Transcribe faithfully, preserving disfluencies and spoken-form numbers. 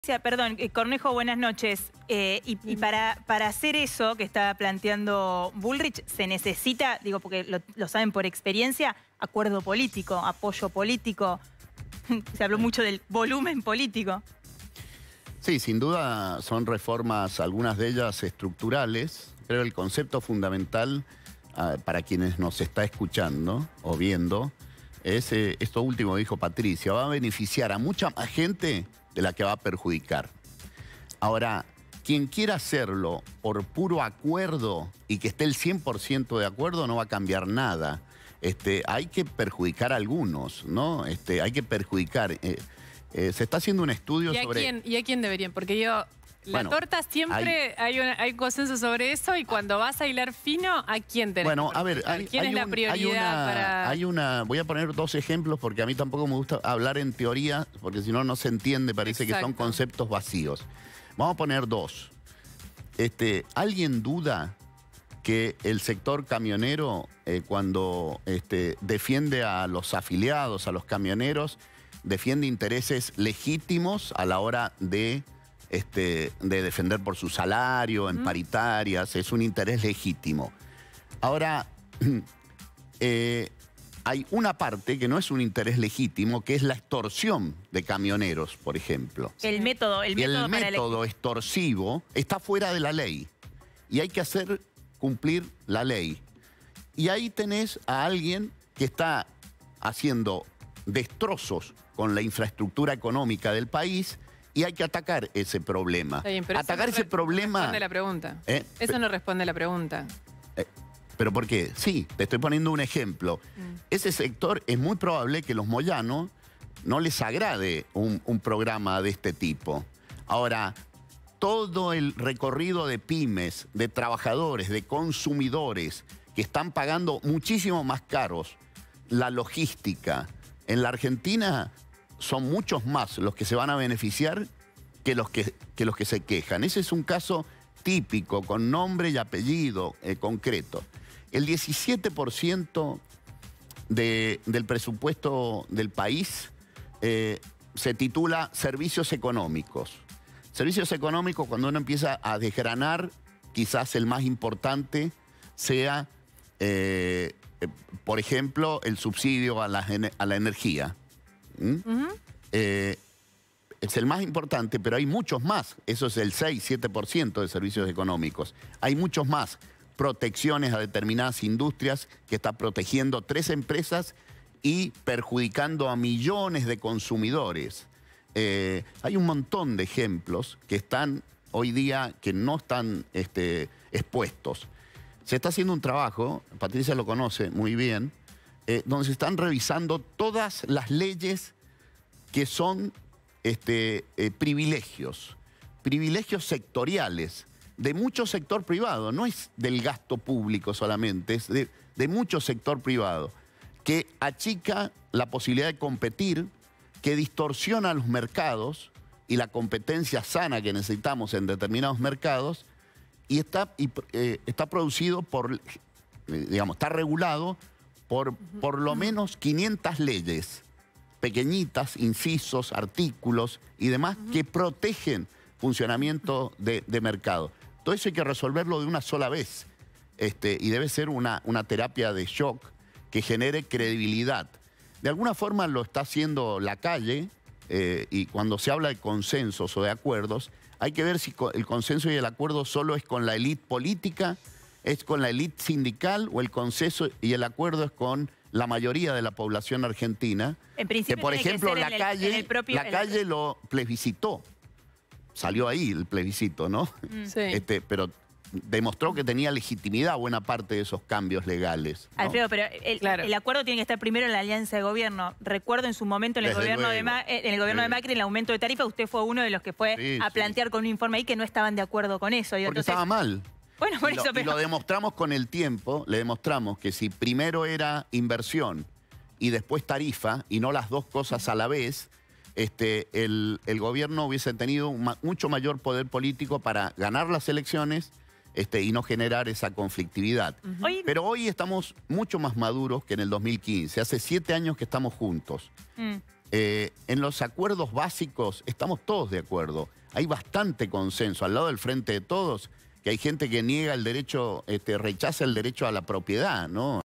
Perdón, Cornejo, buenas noches. Eh, y y para, para hacer eso que está planteando Bullrich, se necesita, digo, porque lo, lo saben por experiencia, acuerdo político, apoyo político. Se habló mucho del volumen político. Sí, sin duda son reformas, algunas de ellas estructurales. Creo que el concepto fundamental uh, para quienes nos está escuchando o viendo es eh, esto último que dijo Patricia. Va a beneficiar a mucha más gente de la que va a perjudicar. Ahora, quien quiera hacerlo por puro acuerdo y que esté el cien por ciento de acuerdo no va a cambiar nada. Este, hay que perjudicar a algunos, ¿no? Este, hay que perjudicar. Eh, eh, se está haciendo un estudio ¿Y a sobre... Quién, ¿Y a quién deberían? Porque yo... La bueno, torta siempre hay, hay, una, hay consenso sobre eso y cuando vas a hilar fino, ¿a quién tenés? Bueno, a ver, hay, ¿quién hay es la un, prioridad hay una, para...? Hay una... Voy a poner dos ejemplos porque a mí tampoco me gusta hablar en teoría, porque si no, no se entiende, parece Exacto. que son conceptos vacíos. Vamos a poner dos. Este, ¿Alguien duda que el sector camionero, eh, cuando este, defiende a los afiliados, a los camioneros, defiende intereses legítimos a la hora de... Este, de defender por su salario, en paritarias, es un interés legítimo. Ahora, eh, hay una parte que no es un interés legítimo, que es la extorsión de camioneros, por ejemplo. El método, el método, el para método extorsivo está fuera de la ley y hay que hacer cumplir la ley. Y ahí tenés a alguien que está haciendo destrozos con la infraestructura económica del país. Y hay que atacar ese problema. Bien, atacar no ese problema... No responde la pregunta. ¿Eh? Eso no responde la pregunta. Eh, ¿Pero por qué? Sí, te estoy poniendo un ejemplo. Mm. Ese sector es muy probable que los moyanos no les agrade un, un programa de este tipo. Ahora, todo el recorrido de pymes, de trabajadores, de consumidores, que están pagando muchísimo más caros la logística en la Argentina... son muchos más los que se van a beneficiar que los que, que, los que se quejan. Ese es un caso típico, con nombre y apellido eh, concreto. El diecisiete por ciento de, del presupuesto del país eh, se titula Servicios Económicos. Servicios Económicos, cuando uno empieza a desgranar, quizás el más importante sea, eh, eh, por ejemplo, el subsidio a la, a la energía. ¿Mm? Uh-huh. eh, es el más importante, pero hay muchos más. Eso es el seis, siete por ciento de servicios económicos. Hay muchos más. Protecciones a determinadas industrias que está protegiendo tres empresas y perjudicando a millones de consumidores. Eh, hay un montón de ejemplos que están hoy día, que no están este, expuestos. Se está haciendo un trabajo, Patricia lo conoce muy bien, Eh, donde se están revisando todas las leyes que son este, eh, privilegios, privilegios sectoriales, de mucho sector privado, no es del gasto público solamente, es de, de mucho sector privado, que achica la posibilidad de competir, que distorsiona los mercados y la competencia sana que necesitamos en determinados mercados, y está, y, eh, está producido por, eh, digamos, está regulado por por lo menos quinientas leyes, pequeñitas, incisos, artículos y demás, uh-huh. que protegen funcionamiento de, de mercado. Todo eso hay que resolverlo de una sola vez. Este, y debe ser una, una terapia de shock que genere credibilidad. De alguna forma lo está haciendo la calle, eh, y cuando se habla de consensos o de acuerdos, hay que ver si el consenso y el acuerdo solo es con la élite política, es con la élite sindical, o el consenso y el acuerdo es con la mayoría de la población argentina. En principio, que por ejemplo que la el, calle, propio, la calle lo plebiscitó. Salió ahí el plebiscito, ¿no? Sí. Este, pero demostró que tenía legitimidad buena parte de esos cambios legales, ¿no? Alfredo, pero el, claro. el acuerdo tiene que estar primero en la alianza de gobierno. Recuerdo en su momento en el Desde gobierno, de, Ma en el gobierno sí. de Macri, el aumento de tarifa, usted fue uno de los que fue sí, a plantear sí. con un informe ahí que no estaban de acuerdo con eso. Y Porque entonces... estaba mal. Bueno, por y, eso, lo, pero... y lo demostramos con el tiempo, le demostramos que si primero era inversión y después tarifa, y no las dos cosas a la vez, este, el, el gobierno hubiese tenido un ma mucho mayor poder político para ganar las elecciones este, y no generar esa conflictividad. Uh-huh. hoy... Pero hoy estamos mucho más maduros que en el dos mil quince. Hace siete años que estamos juntos. Mm. Eh, en los acuerdos básicos estamos todos de acuerdo. Hay bastante consenso al lado del Frente de Todos, que hay gente que niega el derecho, este, rechaza el derecho a la propiedad, ¿no?